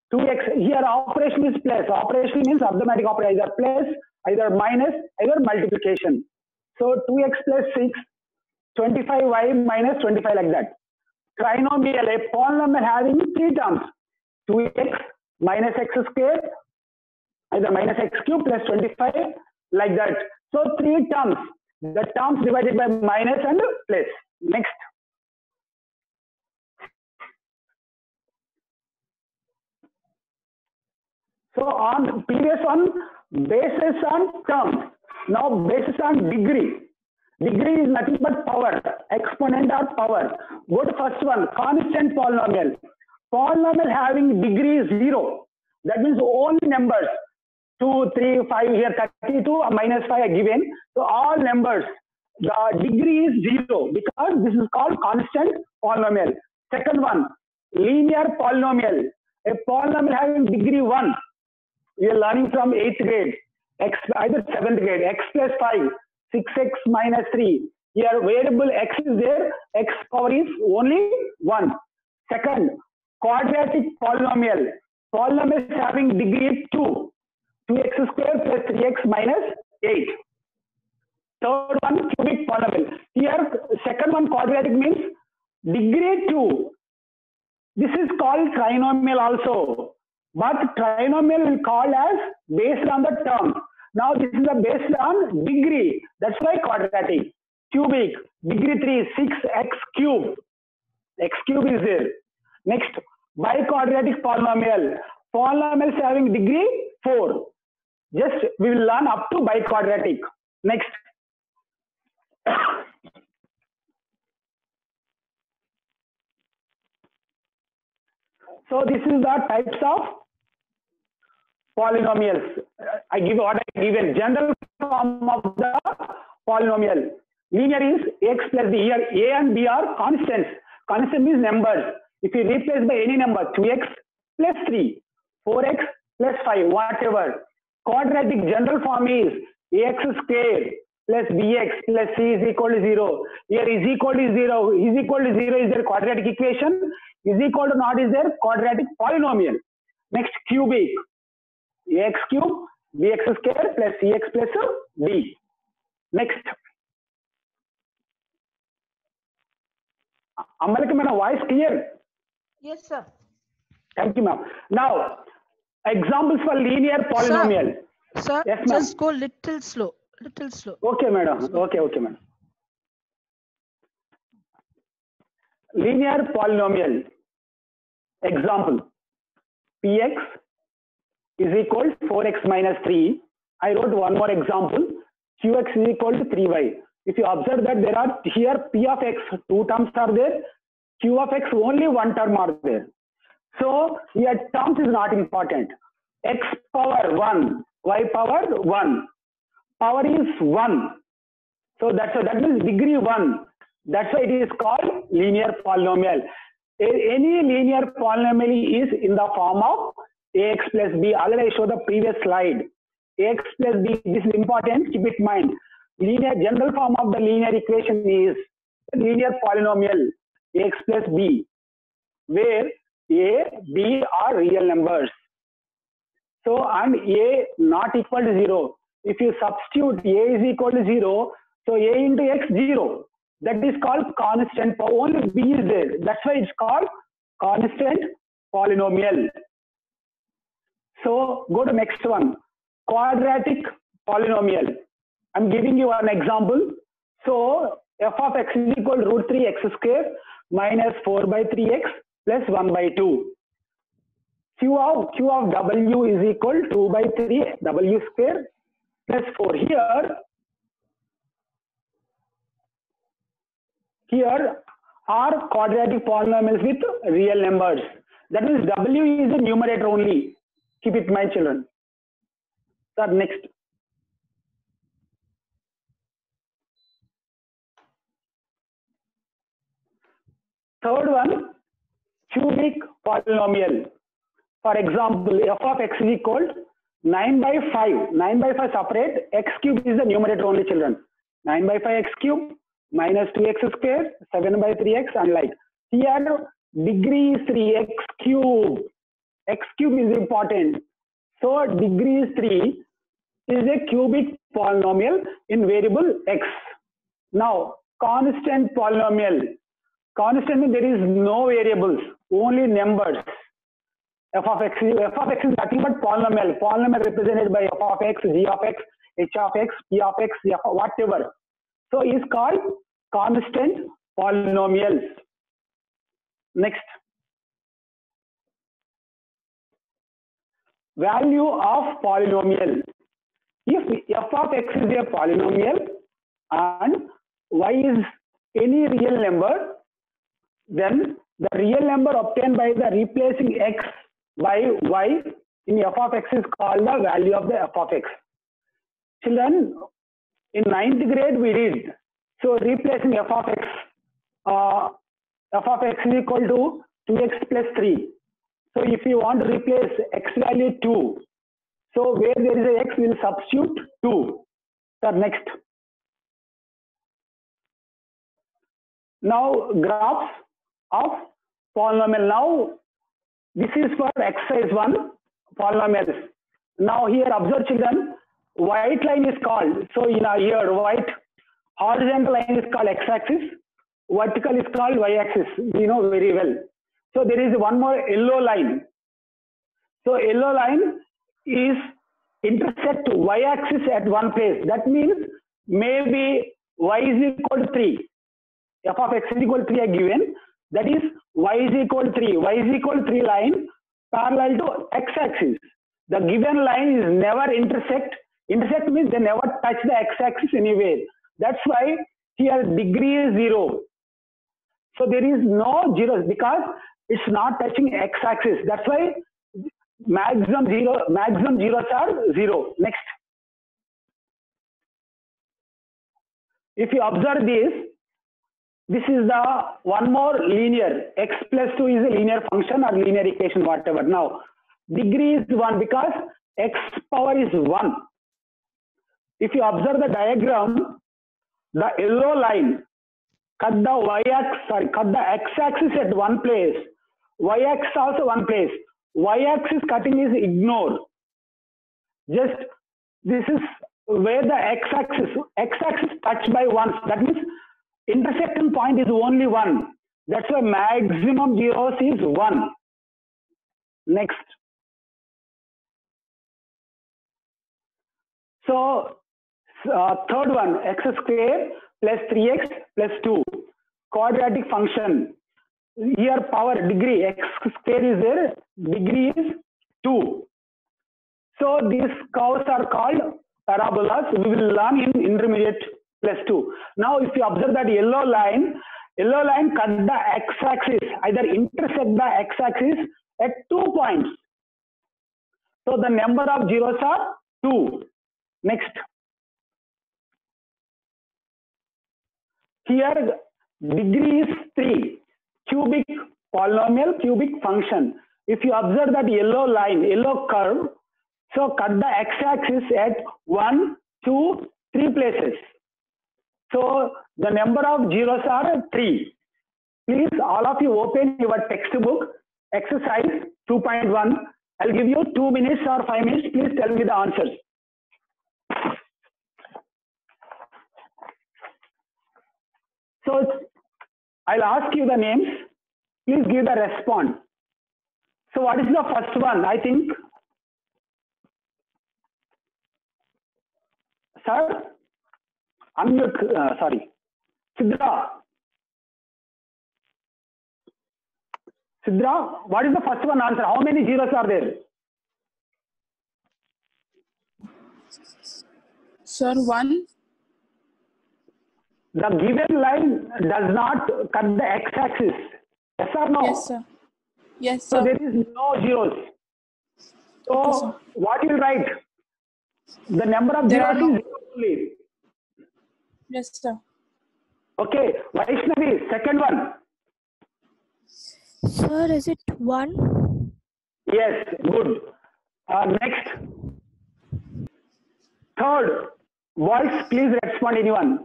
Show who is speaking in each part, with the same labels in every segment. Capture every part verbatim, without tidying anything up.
Speaker 1: two x, here operation is plus. Operation means arithmetic operation, either plus, either minus, either multiplication. So two x plus six, twenty-five y minus twenty-five, like that. Trinomial, a polynomial having three terms. two x minus x squared, either minus x cube plus twenty-five, like that. So three terms. The terms divided by minus and plus. Next. So on previous one, basis on terms. Now basis on degree. Degree is nothing but power, exponent or power. Go to first one, constant polynomial. Polynomial having degree zero. That means only numbers. two, three, five, here thirty-two, minus five are given. So all numbers, the degree is zero because this is called constant polynomial. Second one, linear polynomial. A polynomial having degree one. We are learning from eighth grade, x, either seventh grade, x plus five, six x minus three. Here variable x is there, x power is only one. Second, quadratic polynomial. Polynomial is having degree two. two x squared plus three x minus eight. Third one, cubic polynomial. Here, second one, quadratic means degree two. This is called trinomial also. But trinomial will call as based on the term. Now this is a based on degree. That's why quadratic. Cubic, degree three, six x cube. X cube is there. Next, biquadratic polynomial. Polynomials having degree four. Just we will learn up to biquadratic. Next. So this is the types of polynomials. I give what I given. General form of the polynomial. Linear is x plus b. Here a and b are constants. Constant means numbers. If you replace by any number, two x plus three, four x plus five, whatever. Quadratic general form is ax squared plus bx plus c is equal to zero. Here is equal to zero. Is equal to zero is their quadratic equation. Is equal to not is their quadratic polynomial. Next, cubic. Ax cube, bx squared plus cx plus d. Next. Amalika, my voice clear?
Speaker 2: Yes, sir.
Speaker 1: Thank you, ma'am. Now, examples for linear polynomial.
Speaker 2: Sir, sir
Speaker 1: yes,
Speaker 2: just go little slow. Little slow.
Speaker 1: Okay, madam. Okay, okay, madam. Linear polynomial. Example. Px is equal to four x minus three. I wrote one more example. Qx is equal to three y. If you observe that there are here P of x, two terms are there. Q of x, only one term are there. So here terms is not important. X power one, y power one. Power is one. So that's why that means degree one. That's why it is called linear polynomial. Any linear polynomial is in the form of ax plus b. Already I showed the previous slide. Ax plus b, this is important, keep it in mind. Linear general form of the linear equation is linear polynomial ax plus b, where a, b are real numbers. So, and a not equal to zero. If you substitute a is equal to zero, so a into x zero. That is called constant. Only b is there. That's why it's called constant polynomial. So go to next one. Quadratic polynomial. I'm giving you an example. So f of x is equal to root three x squared minus four by three x plus one by two. Q of q of w is equal to two by three w squared plus four. Here, here are quadratic polynomials with real numbers. That means w is a numerator only. Keep it in mind, children. Sir, next. Third one, cubic polynomial. For example, f of x is equal to nine by five. nine by five separate. X cube is the numerator only, children. nine by five x cube minus two x squared, seven by three x, and like. Here, degree is three x cube. x cube is important. So degree is three is a cubic polynomial in variable x. Now constant polynomial. Constant means there is no variables, only numbers. F of x, f of x is nothing but polynomial. Polynomial represented by f of x, g of x, h of x, p of x, f of whatever. So is called constant polynomials. Next. Value of polynomial. If f of x is a polynomial and y is any real number, then the real number obtained by the replacing x by y in f of x is called the value of the f of x. Children, in ninth grade we did. So replacing f of x, uh, f of x is equal to two x plus three. So if you want to replace x value two, so where there is a x, we will substitute two. So next. Now graphs of polynomial. Now this is for exercise one, polynomials. Now here observe children, white line is called, so in a here white, horizontal line is called x-axis, vertical is called y-axis, we know very well. So there is one more yellow line. So yellow line is intersect y-axis at one place. That means maybe y is equal to three. F of x is equal to three are given. That is y is equal to three. Y is equal to three line parallel to x-axis. The given line is never intersect. Intersect means they never touch the x-axis anywhere. That's why here degree is zero. So there is no zeros because it's not touching x-axis. That's why maximum zero, maximum zeros are zero. Next. If you observe this, this is the one more linear. X plus two is a linear function or linear equation, whatever. Now, degree is one because x power is one. If you observe the diagram, the yellow line cut the y-axis, sorry, cut the x-axis at one place, y-axis also one place. Y-axis cutting is ignored. Just this is where the x-axis, x-axis touched by once. That means intersection point is only one. That's why maximum zeros is one. Next. So uh, third one, x square plus three x plus two. Quadratic function. Here power degree, x square is there, degree is two. So these curves are called parabolas. We will learn in intermediate plus two. Now if you observe that yellow line, yellow line cut the x-axis, either intersect the x-axis at two points. So the number of zeros are two. Next. Here degree is three. Cubic polynomial, cubic function. If you observe that yellow line, yellow curve, so cut the x-axis at one, two, three places. So the number of zeros are three. Please, all of you open your textbook, exercise two point one. I'll give you two minutes or five minutes. Please tell me the answers. So I'll ask you the names. Please give the response. So what is the first one? I think, sir, unmute, uh, sorry, Sidra. Sidra, what is the first one answer? How many zeros are there?
Speaker 3: Sir, one.
Speaker 1: The given line does not cut the x-axis. Yes or no?
Speaker 3: Yes, sir. Yes, sir.
Speaker 1: So there is no zeros. So
Speaker 3: Okay, sir.
Speaker 1: what you will write? The number of
Speaker 3: There
Speaker 1: zeros
Speaker 3: are no-
Speaker 1: is zero only.
Speaker 3: Yes, sir.
Speaker 1: Okay, Vaishnavi, second one.
Speaker 4: Sir, is it one?
Speaker 1: Yes, good. Uh, next. Third, voice, please respond anyone.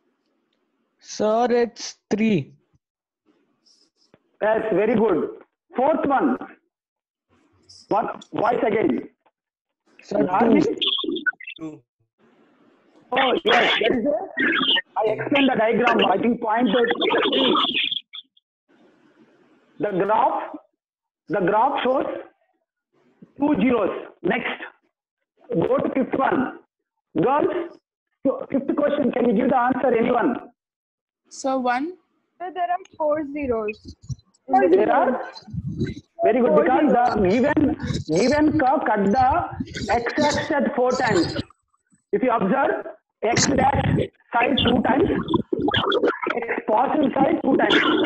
Speaker 5: Sir, it's three.
Speaker 1: Yes, very good. Fourth one. What? Voice again.
Speaker 5: Sir,
Speaker 1: Armin?
Speaker 5: two.
Speaker 1: Oh, yes, that is it. I explained the diagram. I think point three. The graph, the graph shows two zeros. Next, go to fifth one. Girls, so fifth question. Can you give the answer, anyone?
Speaker 3: So one.
Speaker 6: So there are four zeros.
Speaker 1: There are very good because the given given curve cut the x-axis at four times. If you observe, x dash side two times, x positive side two times.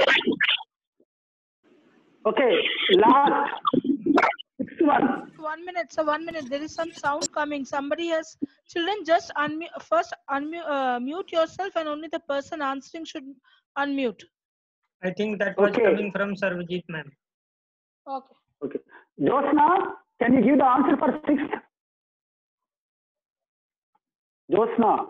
Speaker 1: Okay, last sixth one.
Speaker 2: One minute, so one minute. There is some sound coming. Somebody has children. Just unmute first. Unmute uh, mute yourself, and only the person answering should unmute.
Speaker 5: I think that was
Speaker 1: Okay.
Speaker 5: coming from Sarvajit ma'am.
Speaker 2: Okay.
Speaker 1: Okay, Josna, can you give the answer for sixth? Josna.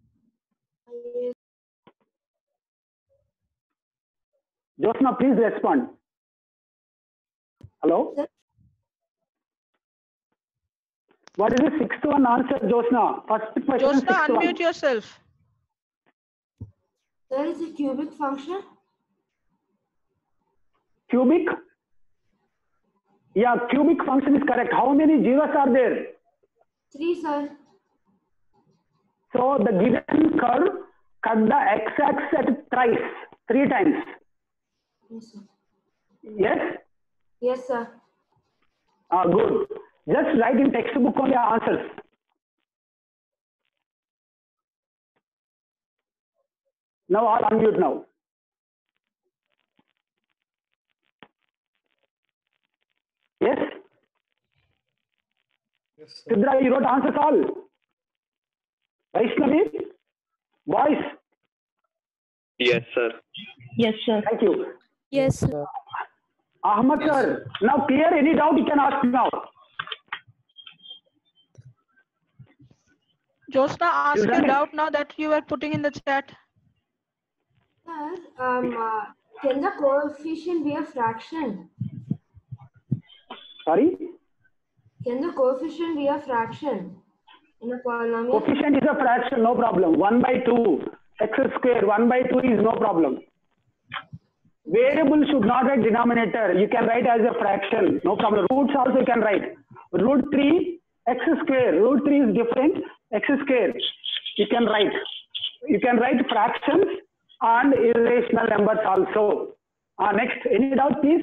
Speaker 1: Josna, please respond. Hello? What is the sixth one answer, Josna? First question,
Speaker 2: Josna,
Speaker 1: sixth one.
Speaker 2: unmute yourself.
Speaker 7: There is a cubic function.
Speaker 1: Cubic? Yeah, cubic function is correct. How many zeros are there?
Speaker 7: Three, sir.
Speaker 1: So the given curve cut the x-axis at thrice, three times.
Speaker 7: Yes, sir.
Speaker 1: Yes?
Speaker 7: Yes, sir.
Speaker 1: Ah, good. Just write in textbook only answers. Now all unmute now. Yes?
Speaker 5: Yes, sir.
Speaker 1: Sidra, you wrote answers all. Vaishnavi? Boys?
Speaker 8: Yes, sir.
Speaker 6: Yes, sir.
Speaker 1: Thank you.
Speaker 4: Yes, sir.
Speaker 1: Ahmad sir, now clear any doubt you can ask now.
Speaker 2: Josna, ask
Speaker 1: You
Speaker 2: your
Speaker 1: done it?
Speaker 2: doubt now that you are putting in the chat.
Speaker 7: Sir, um, uh, can the coefficient be a fraction?
Speaker 1: Sorry?
Speaker 7: Can the coefficient be a fraction in a polynomial?
Speaker 1: Coefficient is a fraction, no problem. one by two, x square, one by two is no problem. Variable should not write denominator. You can write as a fraction, no problem. Roots also you can write. Root three, x square. Root three is different, x square. You can write. You can write fractions and irrational numbers also. Uh, next, any doubt please?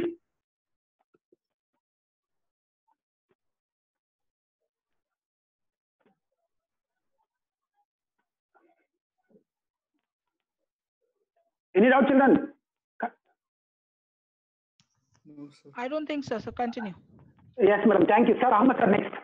Speaker 1: Any doubt, children?
Speaker 5: No, sir.
Speaker 2: I don't think so. So continue.
Speaker 1: Yes, madam. Thank you, sir. Ahmed, sir, next.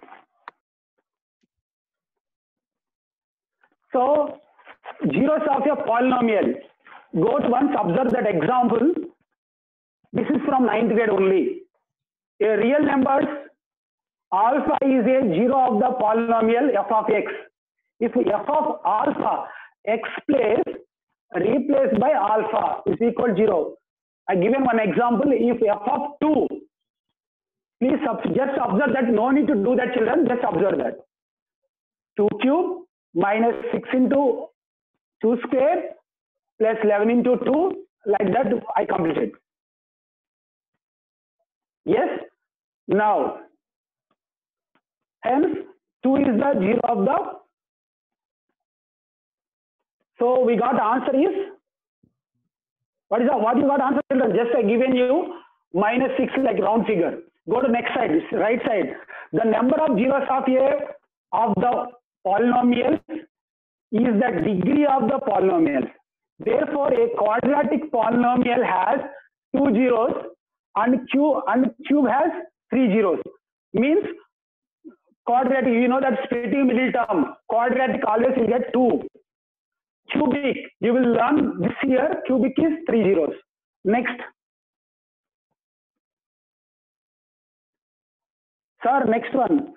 Speaker 1: So, zeros of a polynomial. Go to once observe that example. This is from ninth grade only. A real numbers, alpha is a zero of the polynomial f of x. If f of alpha, x place replaced by alpha is equal to zero. I given one example. If f of two, please just observe that. No need to do that, children. Just observe that. two cube minus six into two square plus eleven into two. Like that, I completed. Yes. Now, hence two is the zero of the. So we got the answer is. What is the what you got answer, children? Just I given you minus six like round figure. Go to next side, right side. The number of zeros of a of the polynomial is the degree of the polynomial. Therefore, a quadratic polynomial has two zeros and cube and cube has three zeros. Means quadratic. You know that splitting middle term. Quadratic always will get two. Cubic, you will learn this year, cubic is three zeros. Next. Sir, next one.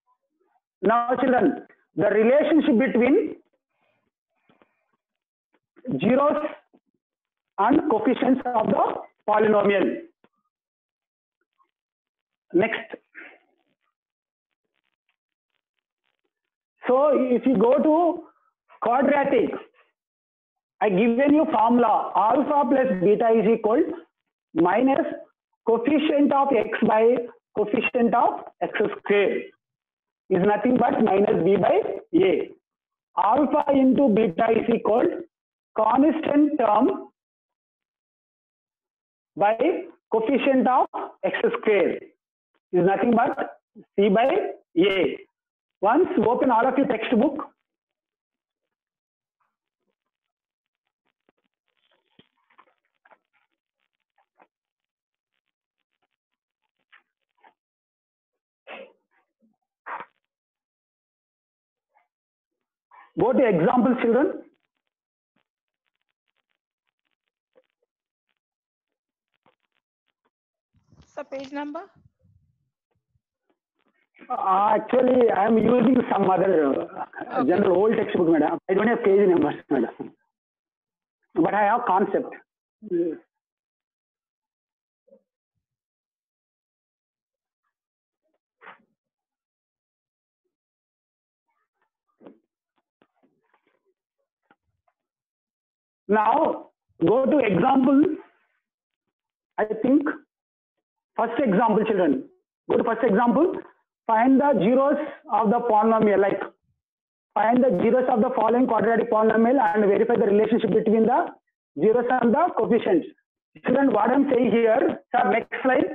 Speaker 1: Now children, the relationship between zeros and coefficients of the polynomial. Next. So if you go to quadratic, I given you formula alpha plus beta is equal minus coefficient of x by coefficient of x square is nothing but minus b by a. Alpha into beta is equal constant term by coefficient of x square is nothing but c by a. Once open all of your textbook. Go to example, children.
Speaker 2: So page number?
Speaker 1: Uh, actually, I am using some other uh,
Speaker 2: Okay.
Speaker 1: general old textbook, madam. I don't have page numbers, madam. But I have concept. Now, go to example. I think first example, children. Go to first example. Find the zeros of the polynomial. Like find the zeros of the following quadratic polynomial and verify the relationship between the zeros and the coefficients. Children, what I'm saying here. Sir, next slide.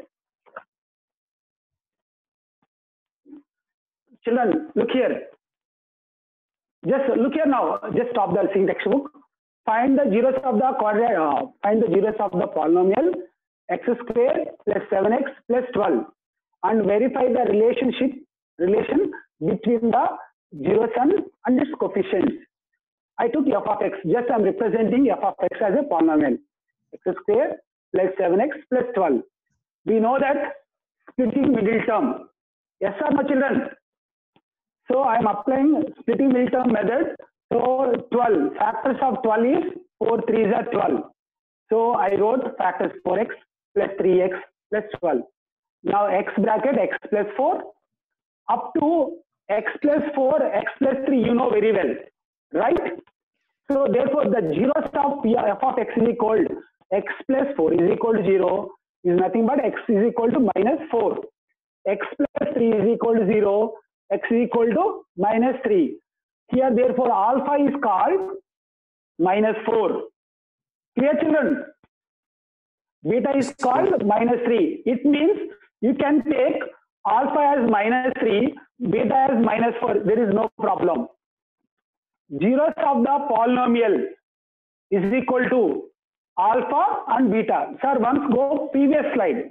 Speaker 1: Children, look here. Just look here now. Just stop the seeing textbook. Find the zeros of the quadratic. Uh, find the zeros of the polynomial x square plus seven x plus twelve, and verify the relationship relation between the zeros and, and its coefficients. I took f of x. Just I am representing f of x as a polynomial. X square plus seven x plus twelve. We know that splitting middle term. Yes or no, children? So I am applying splitting middle term method. So twelve, factors of twelve is four threes are twelve. So I wrote factors four x plus three x plus twelve. Now x bracket x plus four up to x plus four, x plus three, you know very well, right? So therefore the zeros of f of x is equal to x plus four is equal to zero is nothing but x is equal to minus four. X plus three is equal to zero, x is equal to minus three. Here therefore alpha is called minus four. Clear, children? Beta is called minus three. It means you can take alpha as minus three, beta as minus four. There is no problem. Zeros of the polynomial is equal to alpha and beta. Sir, once go previous slide.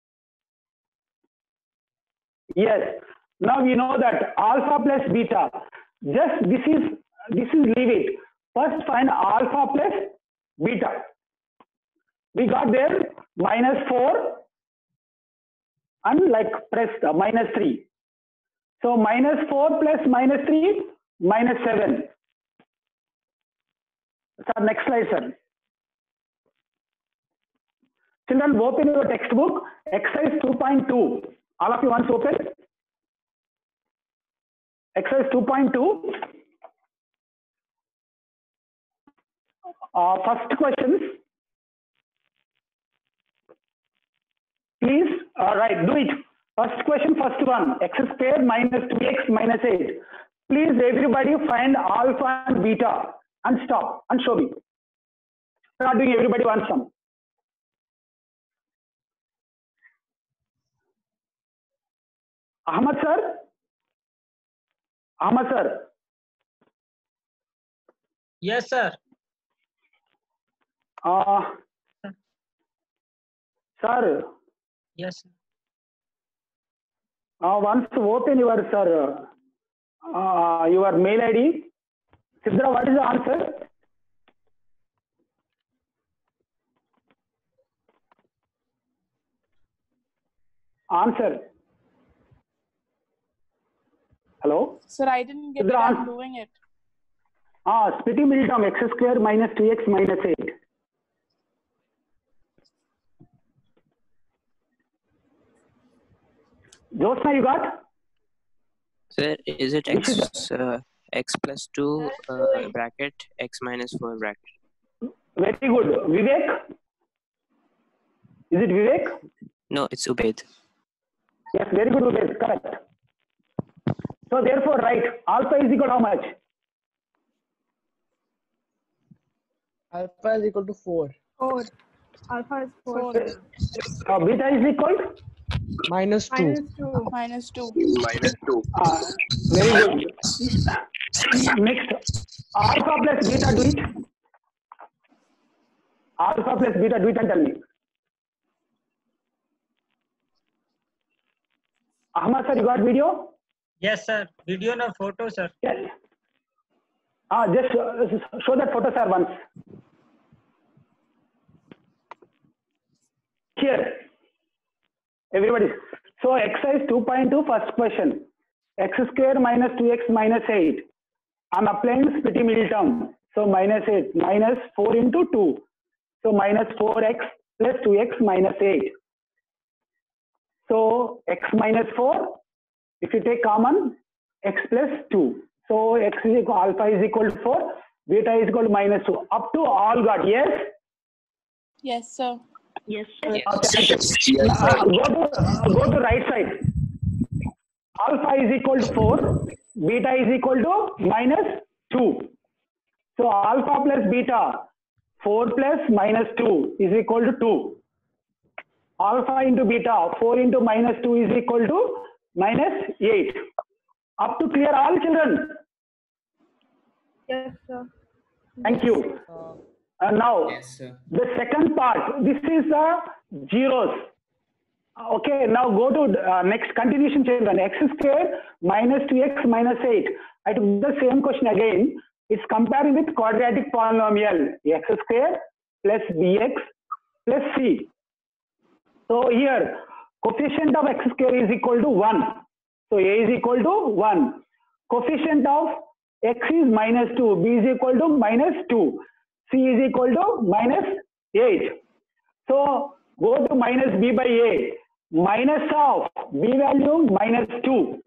Speaker 1: Yes. Now we know that alpha plus beta. Just this is this is leave it. First find alpha plus beta. We got there minus four and like press the minus three. So minus four plus minus three minus seven. Sir, next slide, sir. Children, open your textbook, exercise two point two. All of you once open. Exercise two point two. Uh, first questions. Please, uh, right, do it. First question, first one. X square minus two x minus eight. Please, everybody find alpha and beta and stop and show me. Start doing everybody one sum. Ahmad sir? Ahmad sir?
Speaker 5: Yes, sir.
Speaker 1: Uh, sir,
Speaker 5: Yes.
Speaker 1: uh, once open your sir, uh, your mail I D. Sidra, what is the answer? Answer. Hello?
Speaker 3: Sir, I didn't get it.
Speaker 1: Sidra,
Speaker 3: I'm
Speaker 1: ans-
Speaker 3: doing it.
Speaker 1: Ah, splitting middle term x square minus two x minus eight. Josna, you got?
Speaker 9: Sir, is it x uh, x plus two uh, bracket x minus four bracket?
Speaker 1: Very good. Vivek? Is it Vivek?
Speaker 9: No, it's Ubaid.
Speaker 1: Yes, very good, Vivek. Correct. So therefore, right, alpha is equal to how much?
Speaker 10: Alpha is equal to four.
Speaker 6: Four. Alpha is four.
Speaker 1: Uh, beta is equal to?
Speaker 10: Minus two.
Speaker 6: Minus two.
Speaker 3: Minus two.
Speaker 8: Minus two.
Speaker 1: Uh, very good. Next, alpha plus beta, do it. Alpha plus beta, do it and tell me. Ahmad sir, you got video?
Speaker 5: Yes, sir. Video no photo, sir.
Speaker 1: Yes. Ah, just uh, show that photo, sir, once. Here. Everybody. So exercise two point two, first question. X square minus two x minus eight. I'm applying splitting middle term. So minus eight minus four into two. So minus four x plus two x minus eight. So x minus four. If you take common, x plus two. So x is equal, alpha is equal to four. Beta is equal to minus two. Up to all got, yes?
Speaker 3: Yes, sir.
Speaker 6: Yes,
Speaker 1: Uh, uh, go to uh, go to right side. Alpha is equal to four. Beta is equal to minus two. So alpha plus beta, four plus minus two is equal to two. Alpha into beta, four into minus two is equal to minus eight. Up to clear all, children?
Speaker 6: yes, sir.
Speaker 1: Thank you. Uh, now,
Speaker 11: Yes, sir.
Speaker 1: the second part, this is the zeros. Okay, now go to uh, next continuation, children. X square minus two x minus eight. I took the same question again. It's comparing with quadratic polynomial. X square plus bx plus c. So here, coefficient of x square is equal to one. So a is equal to one. Coefficient of x is minus two. B is equal to minus two. C is equal to minus eight. So go to minus b by a. Minus of b value minus two.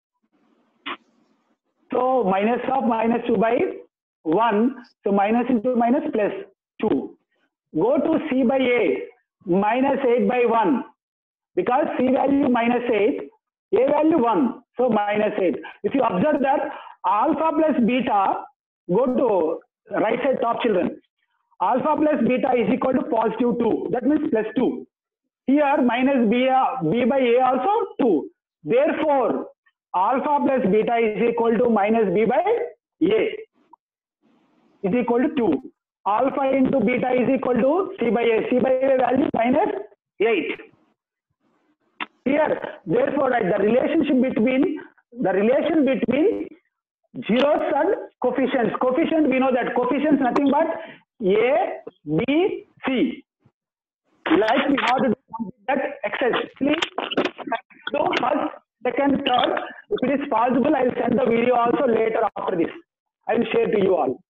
Speaker 1: So minus of minus two by one. So minus into minus plus two. Go to c by a. Minus eight by one. Because c value minus eight, a value one. So minus eight. If you observe that alpha plus beta, go to right side top, children. Alpha plus beta is equal to positive two. That means plus two. Here minus b, b by a also two. Therefore, alpha plus beta is equal to minus b by a is equal to two. Alpha into beta is equal to c by a. C by a value minus eight. Here, therefore, right, the relationship between the relation between zeros and coefficients. Coefficient, we know that coefficients nothing but a, b, c. Like we have to do that exercise. Please do first, second, third. If it is possible, I will send the video also later after this. I will share to you all.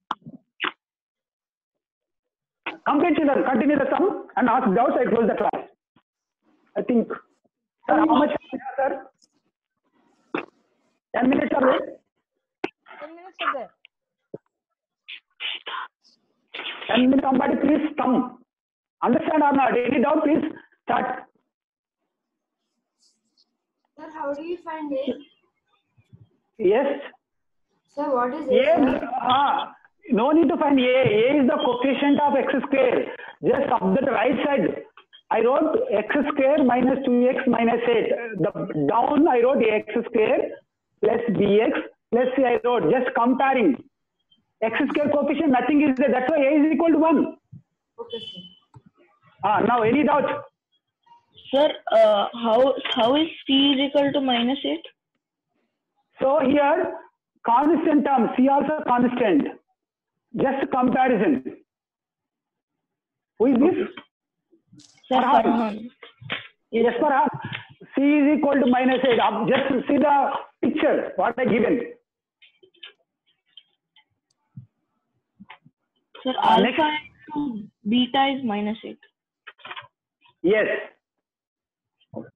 Speaker 1: Complete, children. Continue the sum and ask doubts. I close the class. I think. Sir, how much time, sir? Ten minutes are there.
Speaker 2: ten minutes are there.
Speaker 1: Ten minutes. Somebody please come. Understand or not? Any doubt? Please start.
Speaker 7: Sir, how do you find A?
Speaker 1: Yes.
Speaker 7: Sir, what is A?
Speaker 1: A. Ah, no need to find A. A is the coefficient of x square. Just up the right side, I wrote x square minus two x minus eight. The down I wrote x square plus bx plus c I wrote. Just comparing. X square coefficient, nothing is there. That's why A is equal to one.
Speaker 7: Okay, sir.
Speaker 1: Ah, now any doubt?
Speaker 6: Sir, uh, how how is c is equal to minus eight?
Speaker 1: So here, constant term, C also constant. Just comparison. Who is this?
Speaker 6: Sir,
Speaker 1: Farhan.
Speaker 6: Farhan.
Speaker 1: Yes, Farhan. C is equal to minus eight. Up- Just see the picture, what I given.
Speaker 6: Sir,
Speaker 1: Uh,
Speaker 6: alpha
Speaker 1: next.
Speaker 6: into beta is minus eight.
Speaker 1: Yes.